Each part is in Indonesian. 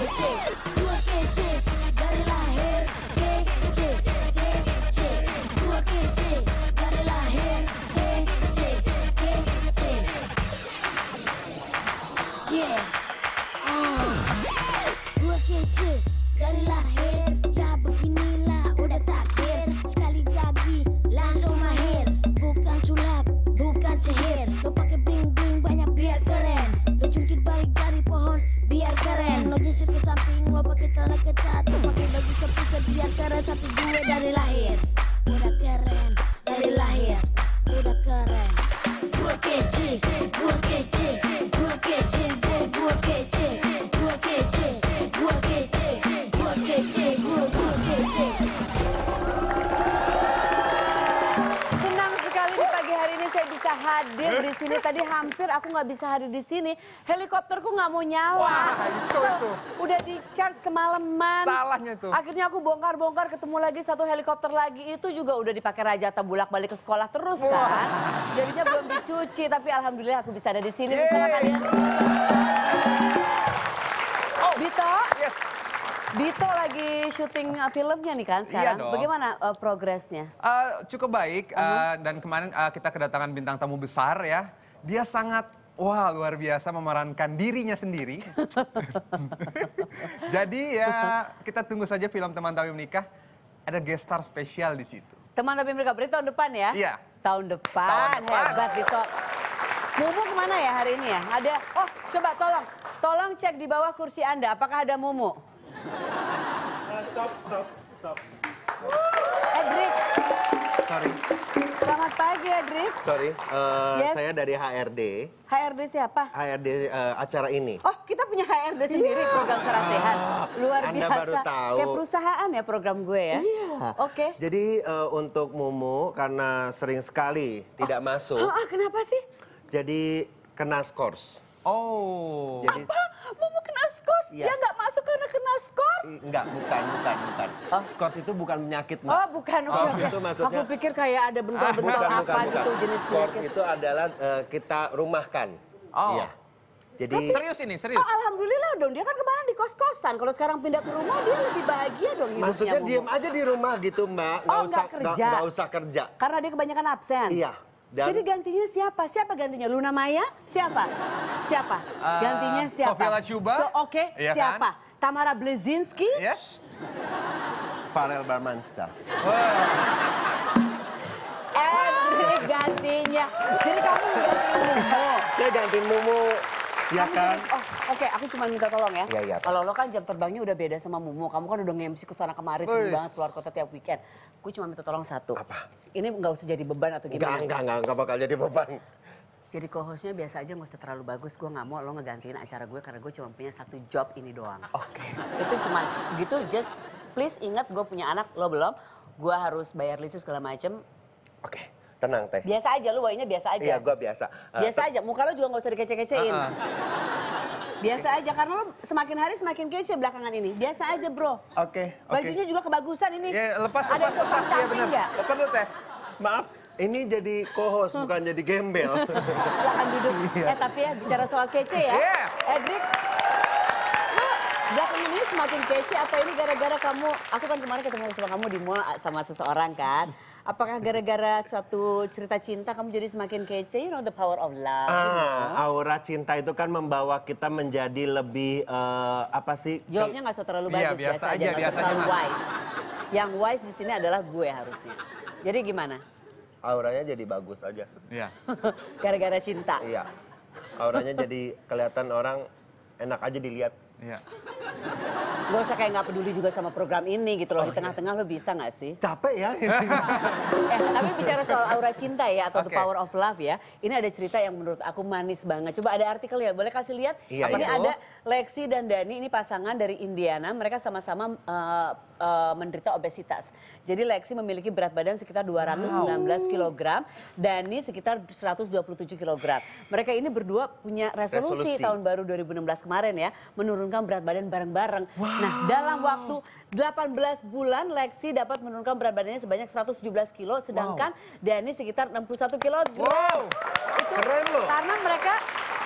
kece, gua kece dari lahir. Kece, kece, gua kece dari lahir. Kece, kece. Yeah. Gua kece dari lahir. Ya beginilah udah takdir. Sekali gagi langsung mahir. Bukan sulap, bukan sihir. Lo pakai bling bling banyak biar keren. Lo jungkir balik dari pohon biar keren. Lo geser ke samping, lo pakai celana ketat. Lo pakai baju sepisa biar keren. Tapi gue dari lahir udah keren. Dari lahir udah keren. Gue kece, gue kece, gue kece, gue kece, gue kece, gue kece, gue kece, gue kece. Senang sekali di pagi hari ini saya bisa hadir di sini. Tadi hampir aku nggak bisa hadir di sini. Helikopterku nggak mau nyala. Wah, itu. Udah di charge semalaman. Salahnya tuh. Akhirnya aku bongkar-bongkar, ketemu lagi satu helikopter lagi. Itu juga udah dipakai Rajata bulak-balik ke sekolah terus kan. Jadinya belum dicuci, tapi alhamdulillah aku bisa ada di sini bersama kalian. Oh, Bito. Yes. Bito lagi syuting filmnya nih kan sekarang. Iya dong. Bagaimana progresnya? Cukup baik dan kemarin kita kedatangan bintang tamu besar ya. Dia sangat luar biasa memerankan dirinya sendiri. Jadi ya kita tunggu saja film Teman Tapi Menikah. Ada guest star spesial di situ. Teman Tapi Menikah berarti tahun depan ya? Iya. Tahun depan. Hebat Bito. Mumu kemana ya hari ini ya? Ada, oh coba tolong cek di bawah kursi Anda. Apakah ada Mumu? Stop. Edric, Sorry, selamat pagi Edric. sorry. Yes. Saya dari HRD. HRD siapa? HRD acara ini. Oh, kita punya HRD sendiri, program Sarasehan. Luar Anda biasa. baru tahu. Kayak perusahaan ya program gue ya? Iya. Oke. Jadi untuk Mumu karena sering sekali tidak masuk, Kenapa sih? jadi kena skors. Oh. Jadi Mumu kena skors? Iya. Dia nggak masuk karena kena skors? enggak, bukan. Skors itu bukan penyakit, Mbak. Oh, bukan. Skors oke. itu maksudnya Aku pikir kayak ada bentuk-bentuk bukan. apa gitu jenis Skors penyakit. itu adalah kita rumahkan. Oh. Iya. Jadi Serius ini, serius. Oh, alhamdulillah dong. Dia kan kemarin di kos-kosan. Kalau sekarang pindah ke rumah, dia lebih bahagia dong hidupnya. maksudnya Mumu. diem aja di rumah gitu, Mbak. Oh, nggak kerja. Nggak usah kerja. Karena dia kebanyakan absen. Iya. Dan Jadi gantinya siapa? Siapa gantinya? Luna Maya? Siapa? Siapa? Gantinya siapa? Sofia Lachuba. Oke, Iya kan? siapa? Tamara Blezinski? Yes. Farel Barmansta. Edric gantinya. Jadi kamu gantiin Mumu. Saya gantiin Mumu, ya kan? Oh, oke, aku cuma minta tolong ya. Iya, iya. Kalau lo kan jam terbangnya udah beda sama Mumu. Kamu kan udah nge-MC kesana kemari sering Wih. banget keluar kota tiap weekend. Gue cuma minta tolong satu. Apa? Ini nggak usah jadi beban atau gimana. Enggak bakal jadi beban. Jadi co-hostnya biasa aja, nggak usah terlalu bagus. Gue nggak mau lo ngegantiin acara gue karena gue cuma punya satu job ini doang. Oke. Itu cuma gitu, just please ingat gue punya anak, lo belum. Gue harus bayar listrik segala macem. Oke, tenang Teh. Biasa aja, lo bawainnya biasa aja. Iya, gue biasa. Biasa aja, muka lo juga nggak usah dikece-kecein. Biasa aja, karena lo semakin hari semakin kece belakangan ini. Biasa aja bro. Oke. Bajunya juga kebagusan ini. Ya, lepas. Ada sopan Iya samping benar. nggak? Lepas dulu, Teh. Maaf, ini jadi co-host bukan jadi gembel. Silahkan duduk. Iya. Tapi ya bicara soal kece ya. Iya. Edric, lo belakangan ini semakin kece apa ini gara-gara kamu, aku kan kemarin ketemu sama kamu di mall sama seseorang kan. Apakah gara-gara satu cerita cinta kamu jadi semakin kece? You know the power of love. you know? Aura cinta itu kan membawa kita menjadi lebih apa sih? Jawabnya nggak usah terlalu Iya, bagus, biasa aja, nggak usah biasa aja, terlalu Mas. wise. Yang wise di sini adalah gue harusnya. Jadi gimana? Auranya jadi bagus aja. Iya. Gara-gara cinta. Iya. Auranya jadi kelihatan orang enak aja dilihat. Iya. Gak usah kayak nggak peduli juga sama program ini gitu loh. Di tengah-tengah lo bisa nggak sih? Capek ya. Tapi bicara soal aura cinta ya atau the Oke. power of love ya. Ini ada cerita yang menurut aku manis banget. Coba ada artikel ya, boleh kasih lihat? Iya, Ini iya. ada Lexi dan Dani, ini pasangan dari Indiana. Mereka sama-sama menderita obesitas. Jadi Lexi memiliki berat badan sekitar 219 kg, Dani sekitar 127 kg. Mereka ini berdua punya resolusi tahun baru 2016 kemarin ya, menurunkan berat badan bareng-bareng. Nah, dalam waktu 18 bulan Lexi dapat menurunkan berat badannya sebanyak 117 kilo, sedangkan Dani sekitar 61 kg. Wow, Itu keren loh. karena mereka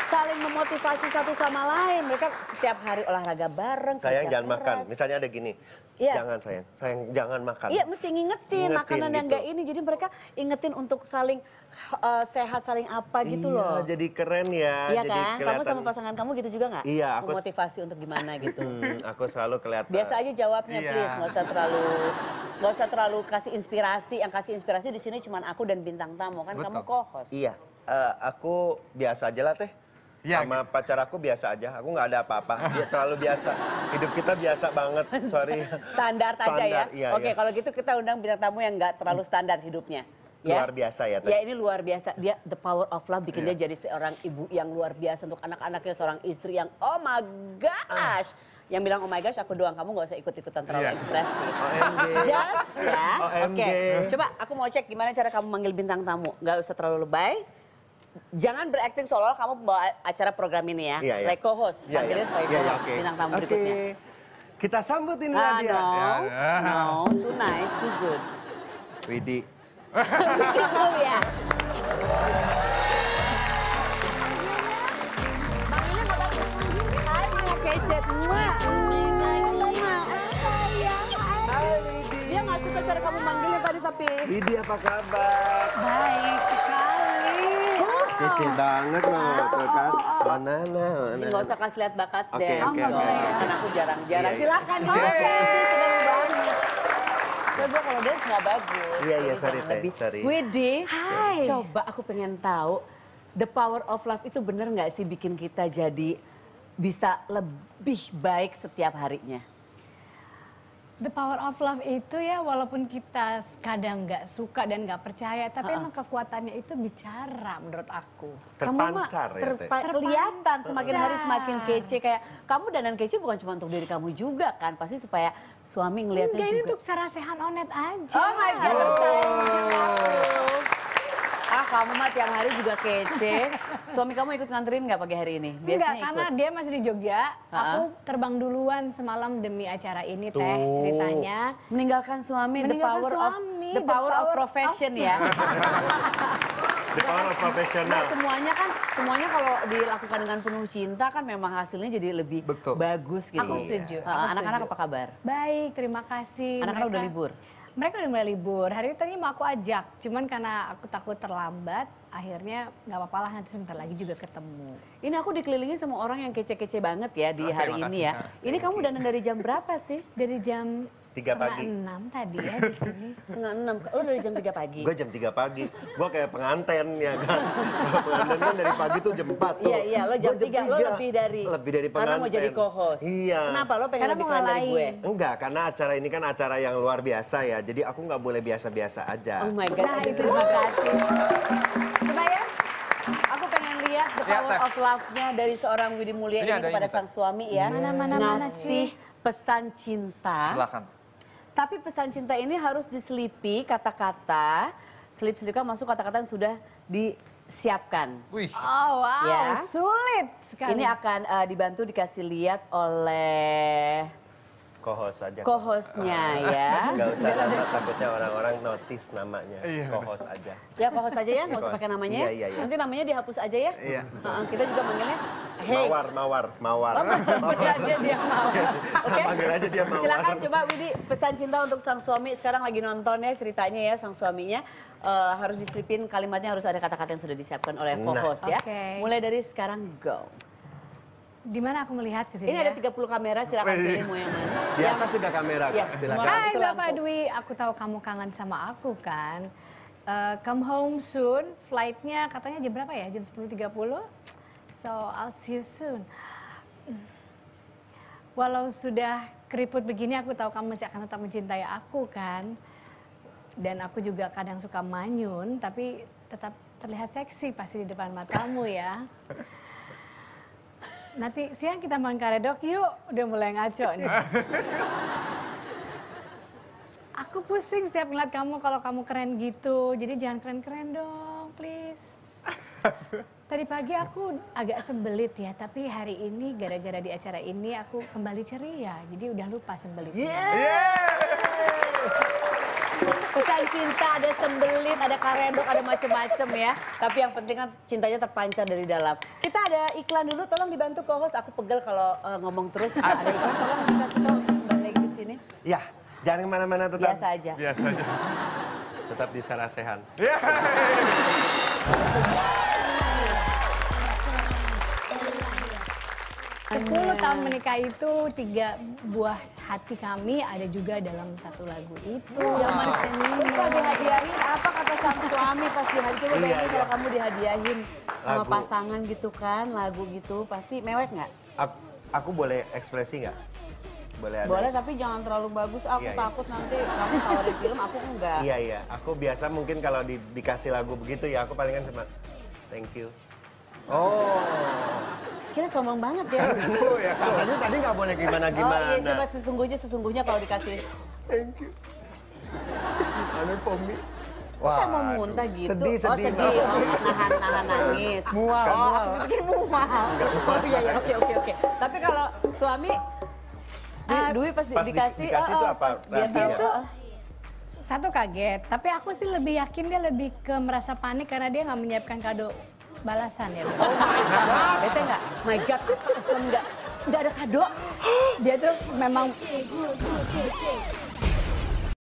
saling memotivasi satu sama lain. Mereka setiap hari olahraga bareng. Sayang kerja jangan keras. makan. Misalnya ada gini. Iya. Jangan sayang jangan makan. Iya, mesti ngingetin makanan yang gitu. enggak ini. Jadi mereka ingetin untuk saling sehat, saling apa gitu loh. Iya, jadi keren ya. Iya jadi kan? Kamu sama pasangan kamu gitu juga nggak? Iya, aku memotivasi untuk gimana gitu. aku selalu kelihatan. Biasa aja jawabnya, Iya. please. Nggak usah terlalu kasih inspirasi. Yang kasih inspirasi di sini cuma aku dan bintang tamu kan. Betul. Kamu co-host. Iya, aku biasa aja lah teh. Iya, Sama pacar aku biasa aja, aku nggak ada apa-apa. Dia terlalu biasa. Hidup kita biasa banget, sorry. Standar aja ya. Iya, Oke, iya. kalau gitu kita undang bintang tamu yang nggak terlalu standar hidupnya. Ya? Luar biasa ya, Teh. Ya ini luar biasa. Dia the power of love bikin dia jadi seorang ibu yang luar biasa untuk anak-anaknya, seorang istri yang oh my gosh. Yang bilang oh my gosh aku doang, kamu nggak usah ikut-ikutan terlalu Iya. ekspresif. OMG. Just ya. OMG. Oke. Coba aku mau cek gimana cara kamu manggil bintang tamu. Nggak usah terlalu lebay. Jangan berakting seolah-olah kamu bawa acara program ini ya. Iya, iya. Like co-host. Iya, Panggilnya iya. sebagai Iya, iya, co-host oke. bintang tamu Oke. berikutnya. Kita sambut ini Ah, dia. no, Ya. no, too nice, too good. Widi. Oh ya. Hai, Mama Kecet. Dia nggak suka cara kamu manggilnya tadi tapi. Widi apa kabar? Baik sekali. Kece banget loh, tuh kan. Banana. Nggak usah kasih lihat bakat Oke, deh. oke, Dong. oke. Kan aku jarang-jarang. Iya, iya. Silakan. Iya. Oke. Coba kalau dance nggak bagus. Iya, iya, Jadi sorry, jangan Teh, lebih. sorry. Widi, Hai. coba aku pengen tahu the power of love itu bener nggak sih bikin kita jadi bisa lebih baik setiap harinya? The power of love itu ya walaupun kita kadang nggak suka dan nggak percaya, tapi emang kekuatannya itu bicara menurut aku. Terpancar ya, Teh. Kelihatan semakin hari Terpancar. semakin kece. Kayak kamu dandan kece bukan cuma untuk diri kamu juga kan, pasti supaya suami ngelihatnya Enggak, ini juga. untuk sarasehan onet aja. Oh my god, ah kamu mah tiap hari juga kece. Suami kamu ikut nganterin nggak pagi hari ini? Enggak, Biasanya karena ikut. dia masih di Jogja. Ha-ha. Aku terbang duluan semalam demi acara ini teh Tuh. ceritanya. Meninggalkan suami, Meninggalkan suami, the power of profession ya. The power of professional. Nah, semuanya kalau dilakukan dengan penuh cinta kan memang hasilnya jadi lebih Betul. bagus gitu. Aku setuju, aku Anak-anak setuju. apa kabar? Baik, terima kasih. Anak-anak udah libur? Mereka udah mulai libur. Hari ini tadi mau aku ajak, cuman karena aku takut terlambat, akhirnya nggak apa-apa lah nanti sebentar lagi juga ketemu. Ini aku dikelilingi sama orang yang kece-kece banget ya di Oh, hari terima ini kasih, ya. Kak. Ini kamu dandan dari jam berapa sih? Dari jam 3 pagi. 5:30 tadi ya di sini. 5:30. Oh dari jam 3 pagi? Gue jam 3 pagi. Gue kayak penganten ya kan. Penganten kan dari pagi tuh jam 4 tuh. Iya, iya, lo jam Gua 3, lo lebih dari. Lebih dari penganten. Karena mau jadi co-host. Iya. Kenapa lo pengen Karena lebih mau keren dari gue? ngalahin. Enggak, karena acara ini kan acara yang luar biasa ya. Jadi aku nggak boleh biasa-biasa aja. Oh my god, Nah, aduh, itu terima dia. kasih. Coba ya. Aku pengen lihat the Ya, power Teh. of love-nya dari seorang Widi Mulia Ini ini ada kepada ini, Teh. sang suami ya. Mana, Ngasih pesan cinta. Silakan. Tapi pesan cinta ini harus diselipi kata-kata, selip-selipkan masuk kata-kata yang sudah disiapkan. Wih. Oh wow, Ya. sulit sekali. Ini akan dibantu dikasih lihat oleh Co-host aja. co-hostnya ya. Nggak usah nama, takutnya orang-orang notice namanya. Iya. Co-host aja. Ya co-host aja ya, nggak usah Co-host. pakai namanya. Iya, iya, iya. Nanti namanya dihapus aja ya. Iya. Kita juga manggilnya hey. Mawar. Panggil aja dia mau. Oke. Panggil aja dia Mawar. Silakan coba Widi pesan cinta untuk sang suami. Sekarang lagi nonton ya ceritanya ya sang suaminya. Harus diselipin kalimatnya, harus ada kata-kata yang sudah disiapkan oleh co-host ya. Oke. Mulai dari sekarang go. Di mana aku melihat ke sini Ini ya? ada 30 kamera, silakan Wih. pilih mau yang mana. Di atas juga kamera, Iya, Kak. semua. Silakan. Hai Itu Bapak lampu. Dwi, aku tahu kamu kangen sama aku kan. Come home soon, flightnya katanya jam berapa ya? Jam 10.30? So I'll see you soon. Walau sudah keriput begini, aku tahu kamu masih akan tetap mencintai aku kan. Dan aku juga kadang suka manyun, tapi tetap terlihat seksi pasti di depan matamu ya. Nanti siang kita main karedok yuk, udah mulai ngaco nih. Aku pusing setiap ngeliat kamu kalau kamu keren gitu, jadi jangan keren-keren dong, please. Tadi pagi aku agak sembelit ya, tapi hari ini gara-gara di acara ini aku kembali ceria, jadi udah lupa sembelitnya. Pesan cinta, ada sembelit, ada karedok, ada macem-macem ya. Tapi yang penting kan cintanya terpancar dari dalam. Kita ada iklan dulu, tolong dibantu co-host. Aku pegel kalau ngomong terus. Ada iklan, tolong dikasih tahu balik di sini. Ya, jangan kemana-mana tetap. Biasa aja. Biasa aja. Tetap di Sarasehan. 10 tahun menikah itu 3 buah hati kami ada juga dalam satu lagu itu. Yang manis dan Lupa minum. dihadiahin apa kata sang suami pas dihadiahin. Coba Iya, bayangin iya. kalau kamu dihadiahin sama Lagu. pasangan gitu kan, lagu gitu. Pasti mewek nggak? Aku boleh ekspresi nggak? Boleh ada? Boleh tapi jangan terlalu bagus. Aku Iya, iya. takut nanti kamu tawarin film, aku enggak. Iya, iya. Aku biasa mungkin kalau dikasih lagu begitu ya aku palingan cuma thank you. Oh. Kita sombong banget ya. Aduh ya, katanya tadi nggak boleh gimana-gimana. Oh iya, coba sesungguhnya kalau dikasih. Thank you. Anu Pomi. Kita mau muntah gitu. Sedih, sedih. Oh sedih, nahan nangis. Mual, oh, mual. aku pikir mual. Oh iya, iya, oke. Tapi kalau suami, Dwi pas Pas dikasih, dikasih itu apa biasa rasanya? itu. Satu kaget, tapi aku sih lebih yakin dia lebih ke merasa panik karena dia nggak menyiapkan kado balasan ya. Bete nggak? My God, suami nggak ada kado. Dia tuh memang